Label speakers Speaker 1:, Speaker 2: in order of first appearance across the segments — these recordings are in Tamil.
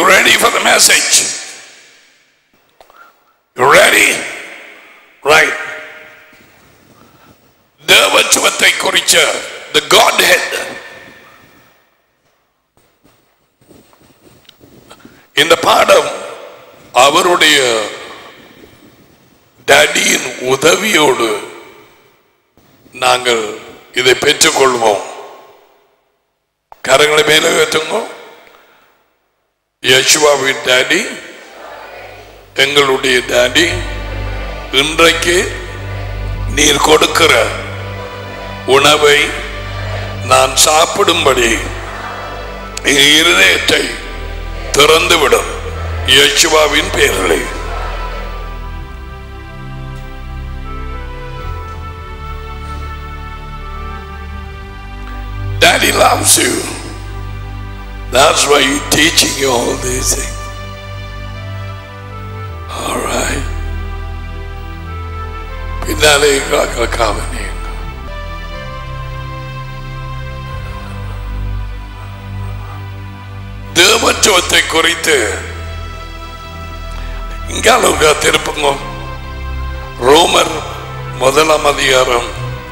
Speaker 1: ready for the message? You ready? Right. தேவத்துவத்தை குறிச்ச the Godhead. இந்த பாடம் அவருடைய டாடியின் உதவியோடு நாங்கள் இதை பெற்றுக்கொள்வோம். கரங்களை மேலே வைத்துங்க. யேசுவாவின் டாடி, எங்களுடைய டாடி, இன்றைக்கு நீர் கொடுக்கிற உணவை நான் சாப்பிடும்படி இருதயத்தை திறந்துவிடும் யேசுவாவின் பெயரிலே. Daddy loves you. That's why he's teaching you all these things. All right. பின்னாலே கவனிங்க. தேவத்துவத்தை குறித்து இங்கால திருப்புங்க. ரோமர் 1 அதிகாரம்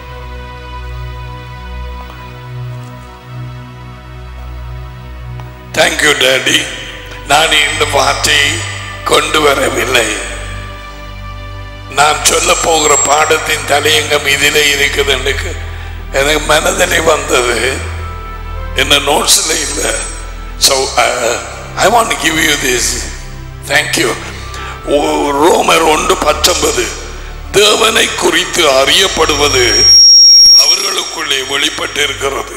Speaker 1: 'Thank you, Daddy. நான் இந்த வார்த்தையை கொண்டு வரவில்லை. நான் சொல்ல போகிற பாடத்தின் தலையங்கம் இதிலே இருக்குது. எனக்கு மனதிலே வந்தது, என்ன நோட்ஸ்ல இல்லை. So I want to give you this. Thank you. ரோமர் 1:19 தேவனை குறித்து அறியப்படுவது அவர்களுக்குள்ளே வெளிப்பட்டு இருக்கிறது.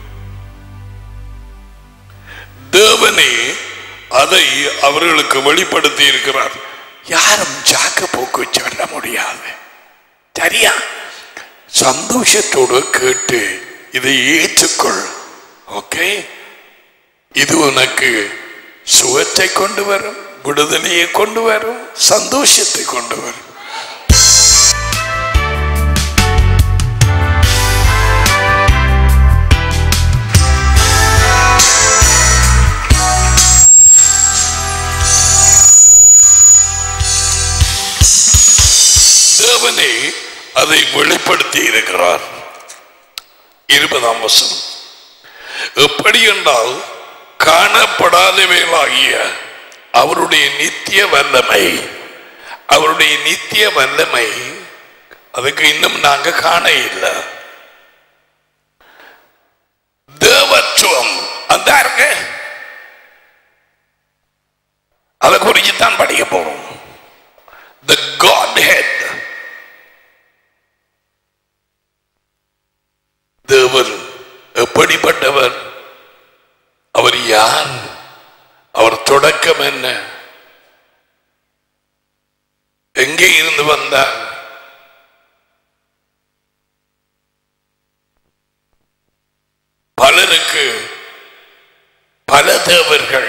Speaker 1: தேவனே அதை அவர்களுக்கு வெளிப்படுத்தி இருக்கிறார். யாரும் ஜாக்க போக்கு சொல்ல முடியாது. சரியா? சந்தோஷத்தோடு கேட்டு இதை ஏற்றுக்கொள். ஓகே, இது உனக்கு சுகத்தை கொண்டு வரும், விடுதலையை கொண்டு வரும், சந்தோஷத்தை கொண்டு வரும். தேவனே அதை வெளிப்படுத்தி இருக்கிறார். 20ஆம் வசனம், எப்படி என்றால் காணப்படாதவைகளாகிய அவருடைய நித்திய வல்லமை. அவருடைய நித்திய வல்லமை அதுக்கு இன்னும் நாங்க காண இல்லை. தேவத்துவம் அந்த இருக்கு, அதை குறித்து தான் படிக்க போறோம். The Godhead. தேவன் எப்படிப்பட்டவர்? அவர் யார்? அவர் தொடக்கம் என்ன? எங்கே இருந்து வந்தார்? பலருக்கு பல தேவர்கள்,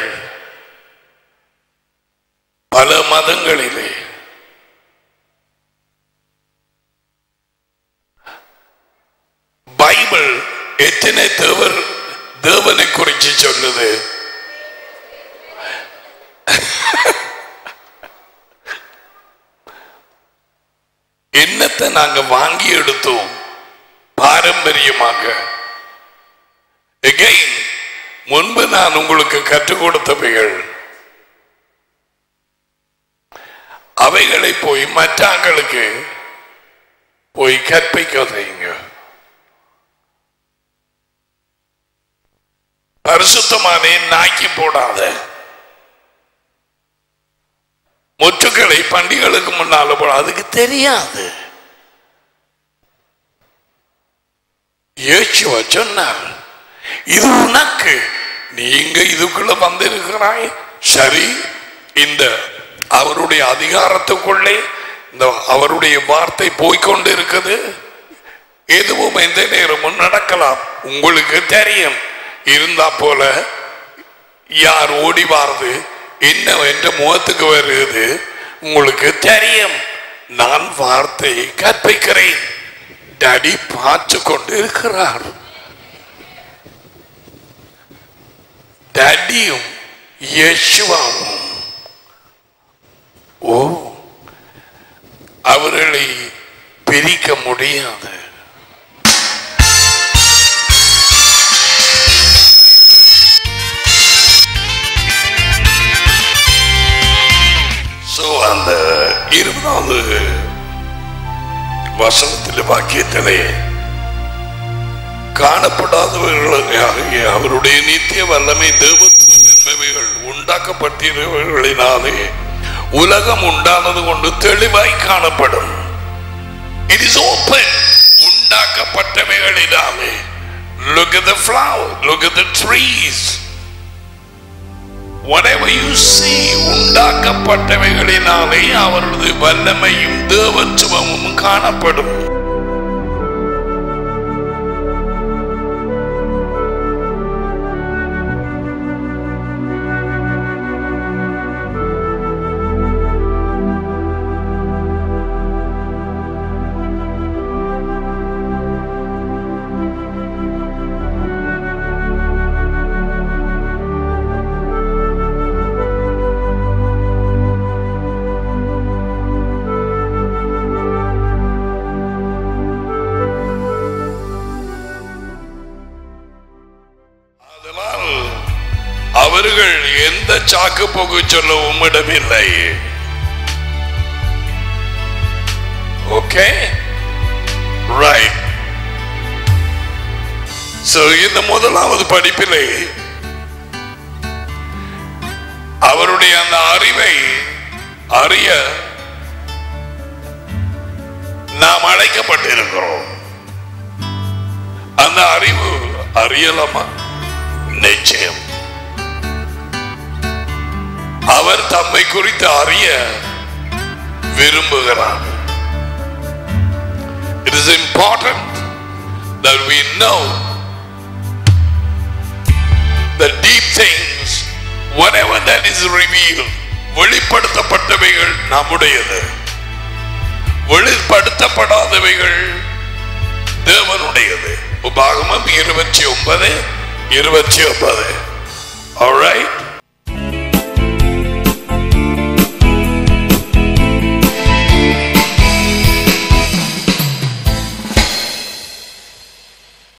Speaker 1: பல மதங்களிலே. பைபிள் எத்தனை தேவனை குறித்து சொல்லுது? என்னத்தை நாங்க வாங்கி எடுத்தோம் பாரம்பரியமாக. எகைன், முன்பு நான் உங்களுக்கு கற்றுக் கொடுத்தவைகள், அவைகளை போய் மற்றவங்களுக்கு போய் கற்பிக்காதீங்க. பரிசுத்தமானே நாக்கி போடாத. முற்றுக்களை பண்டிகைகளுக்கு முன்னால போட, அதுக்கு தெரியாது. இயேசுவா சொன்னார், இது உனக்கு, நீங்க இதுக்குள்ள வந்திருக்கிறாய். சரி, இந்த அவருடைய அதிகாரத்துக்குள்ளே இந்த அவருடைய வார்த்தை போய்கொண்டு இருக்குது. எதுவும் எந்த நேரமும் நடக்கலாம். உங்களுக்கு தெரியும். இருந்தா போல யார் ஓடி வாருது, என்ன என்ற முகத்துக்கு வருகிறது உங்களுக்கு தெரியும். நான் வார்த்தையை கற்பிக்கிறேன். டாடி பார்த்து கொண்டு இருக்கிறார். டாடியும் யேசுவாவும் அவர்களை பிரிக்க முடியாது. அந்த 20வது வசனத்தில் வாக்கியத்திலே காணப்படாதவர்களாகிய அவருடைய நித்திய வல்லமை தேவத்துவம் என்பவைகள் உண்டாக்கப்பட்டிருவர்களினாலே உலகம் உண்டானது கொண்டு தெளிவாய் காணப்படும். It is open. உண்டாக்கப்பட்டவைகளினாலே. Look at the flower, look at the trees. Whatever you see, உண்டாக்கப்பட்டவைகளினாலே அவரது வல்லமையும் தேவத்துவமும் காணப்படும். அவர்கள் எந்த சாக்கு போக்கு சொல்லவும் இடமில்லை. Okay, right. சோ இந்த முதலாவது படிப்பிலே அவருடைய அந்த அறிவை அறிய நாம் அழைக்கப்பட்டிருக்கிறோம். அந்த அறிவு அறியலாமா? நிச்சயம். அவர் தம்மை குறித்து அறிய விரும்புகிறார். It is important that we know the deep things, whatever that is revealed. வெளிப்படுத்தப்பட்டவைகள் நம்முடையது, வெளிப்படுத்தப்படாதவைகள் தேவனுடையது. உபாகமம் 29:29. All right.